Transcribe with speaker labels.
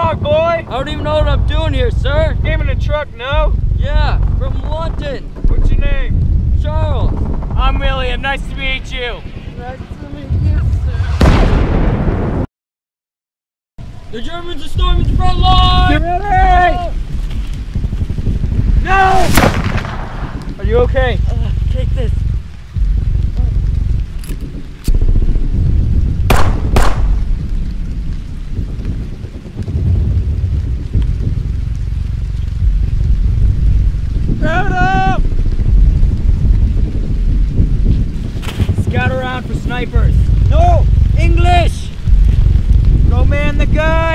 Speaker 1: wrong, boy?
Speaker 2: I don't even know what I'm doing here, sir.
Speaker 1: Came in a truck, no?
Speaker 2: Yeah, from London.
Speaker 1: What's your name?
Speaker 2: Charles.
Speaker 1: I'm William. Nice to meet you.
Speaker 2: Nice to meet you, sir. The Germans are storming the front line!
Speaker 1: Get ready! No! Are you okay?
Speaker 2: Take this.
Speaker 1: Grab it up! Scout around for snipers.
Speaker 2: No! English!
Speaker 1: Go man the gun!